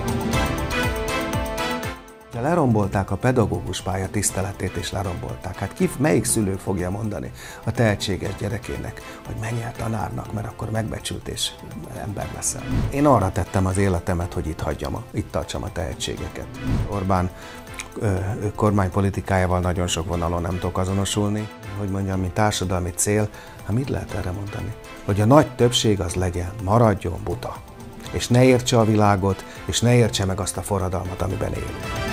Lerombolták a pedagógus pálya tiszteletét, és lerombolták. Hát melyik szülő fogja mondani a tehetséges gyerekének, hogy menj el tanárnak, mert akkor megbecsült és ember leszel. Én arra tettem az életemet, hogy itt hagyjam, itt tartsam a tehetségeket. Orbán kormánypolitikájával nagyon sok vonalon nem tudok azonosulni. Hogy mondjam, mint társadalmi cél, hát mit lehet erre mondani? Hogy a nagy többség az legyen, maradjon buta. És ne értse a világot, és ne értse meg azt a forradalmat, amiben élünk.